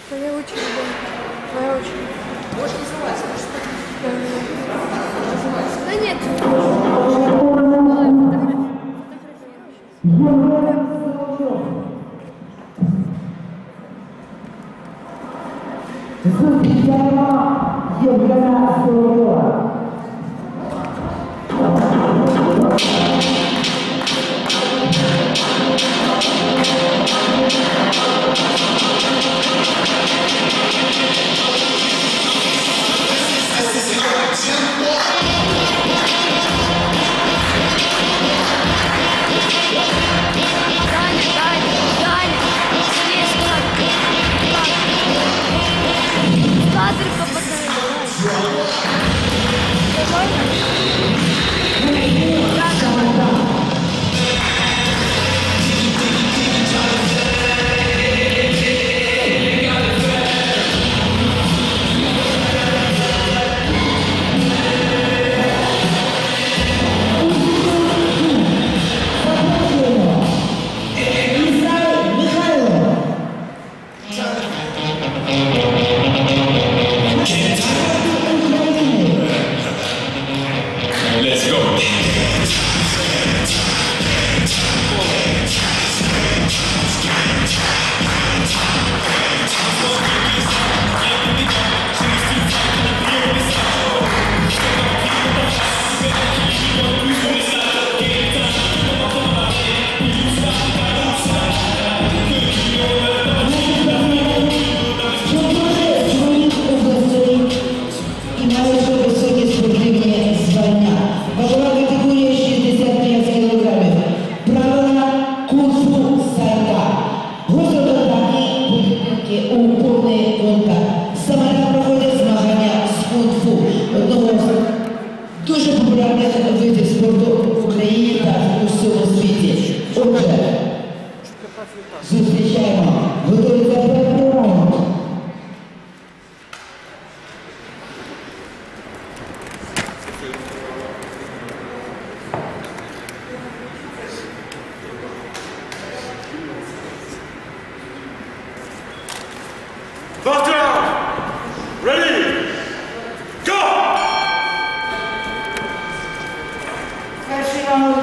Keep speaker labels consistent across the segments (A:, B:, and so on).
A: Твоя очередь, да. Твоя очередь.
B: Можешь называться, можешь называться.
A: Да нет.
C: Зустрічаємо. Готові за перший раунд.
D: First round. Ready? Go!
C: Перший раунд.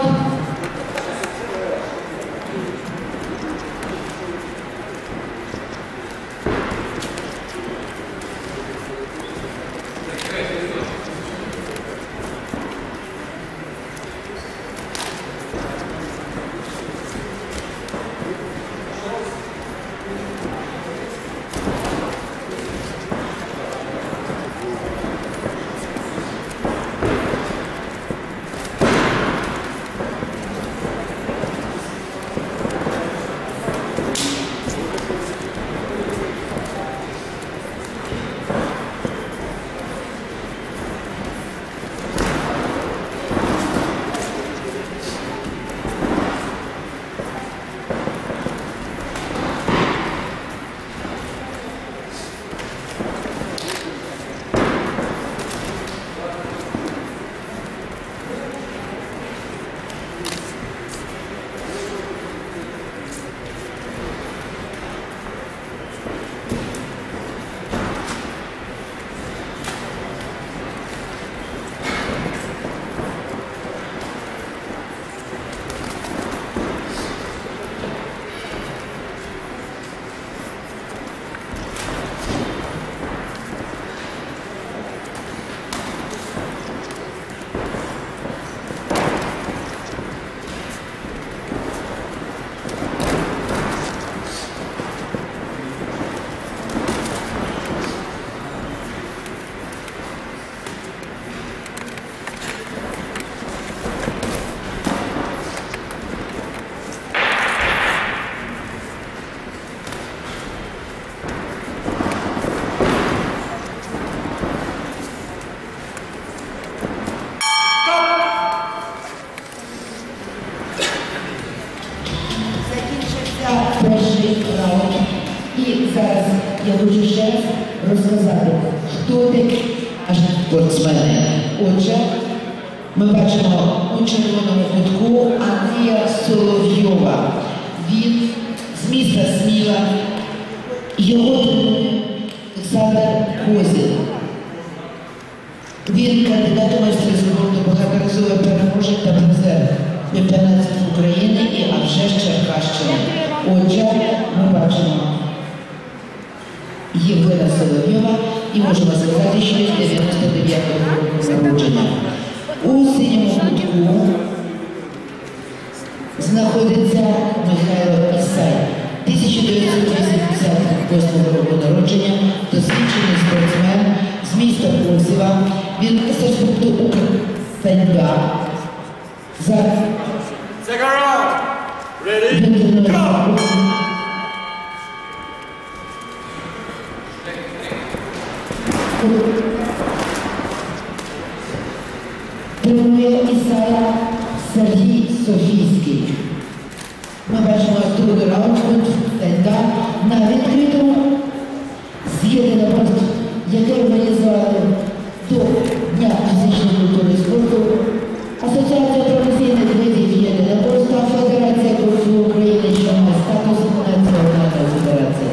C: Перший раунд. І зараз я хочу ще раз розказати, хто такі наші спортсмени. Отже, ми бачимо у червоному кутку Андрія Соловйова. Він з міста Сміла Його тренує Олександр Козін. Він кандидат у майстри спорту, багаторазовий переможець та призер чемпіонатів України і а вже ж Черкащини. Отже, ми бачимо Євгена Соловйова і можемо сказати, що він 99-го року народження. У синьому кутку знаходиться Михайло Ісай, 1988 року народження, досвідчений спортсмен з міста Косова. Він майстер спорту Укртаньга. Зараз він тренує Ісая Сергій Софійський. Ми бачимо другий раунд Укртаньга на відкритому з'єднаному, яке організували до Дня фізичної культури і спорту Асоціація професійних видів єдиноборства, Федерація боксу України, що має статус національної федерації.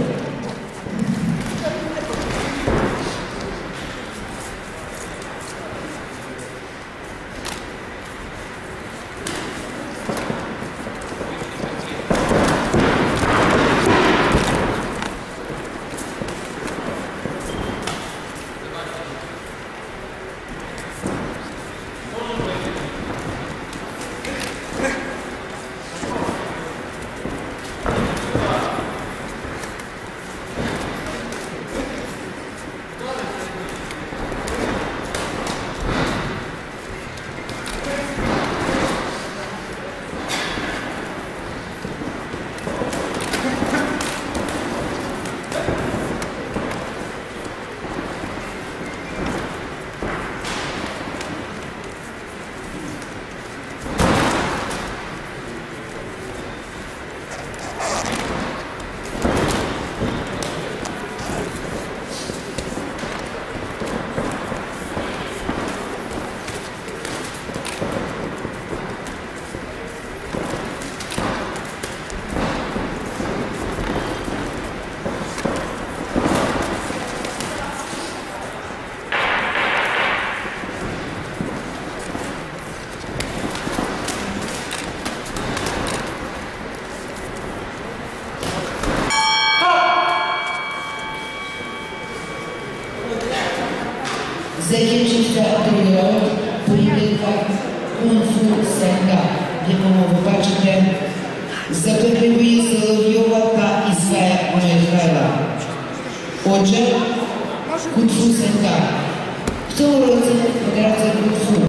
C: Закінчився другий раунд поєдинка кунг-фу Сенга, в якому ви бачите запеклі бої Соловйова та Ісая Михайла. Отже, кунг-фу Сенга. В цьому році Федерація